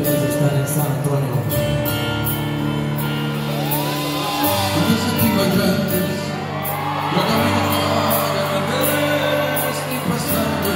de estar en San Antonio. Unos antivallantes, yo no vi nada ni pasando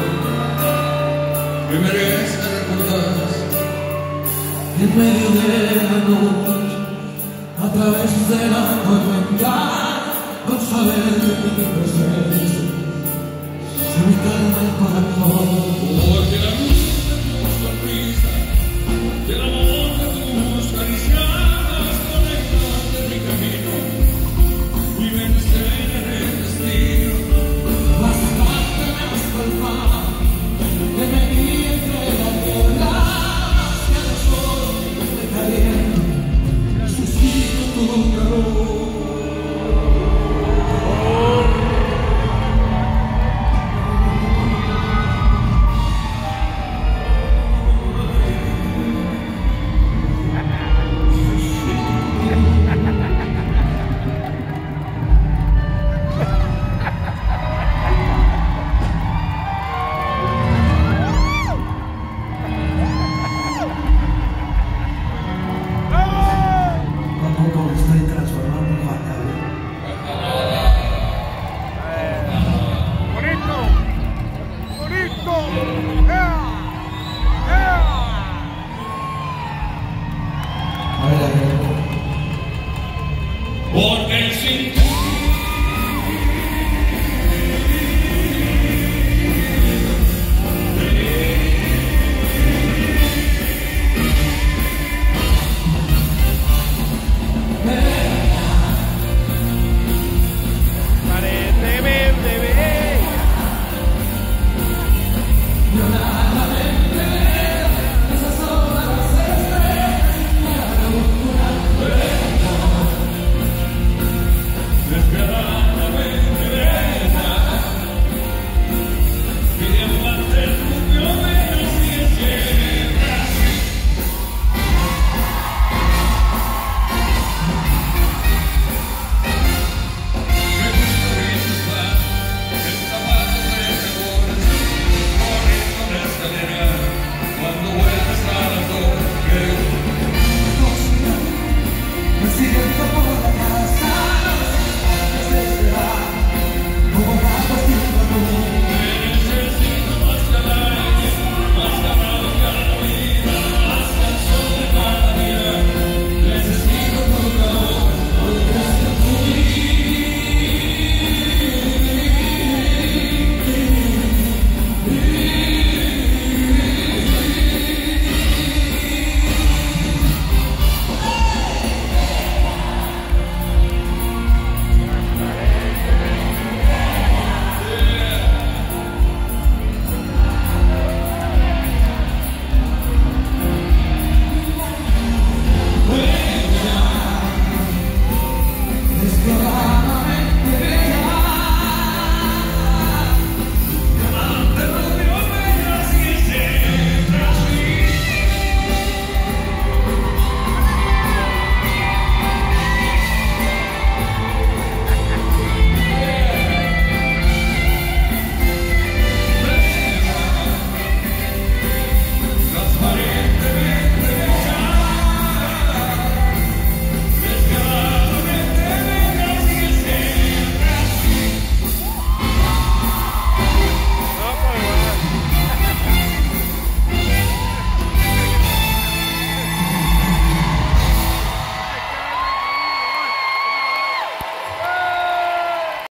me merece recordar En medio de la noche, a través de la tormenta, con saber de mi presencia, se me calma el corazón. porque la luz de tu sonrisa y el amor de tus caricias conectan de mi camino y me enseñan el destino. Vas a sacarme hasta el mar, de venir entre la tierra, hacia el sol de caliente, necesito tu calor. ¡Bonito!